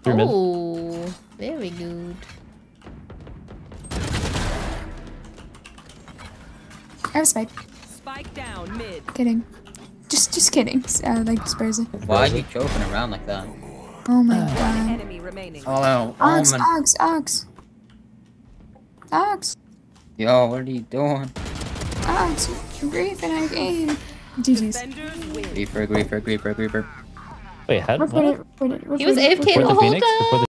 Oh, very good. I have spike. Spike down mid. Kidding. Just kidding. Like Spursy. Why are you joking around like that? Oh my god. Enemy remaining. Oh, Ox, Omen. Ox, Ox. Ox. Yo, what are you doing? Ox. Grief in our game. GG's. Defenders win. Griefer. Wait, how? Report What? it, report it, report He was it, AFK report the it. whole Phoenix? Before time. the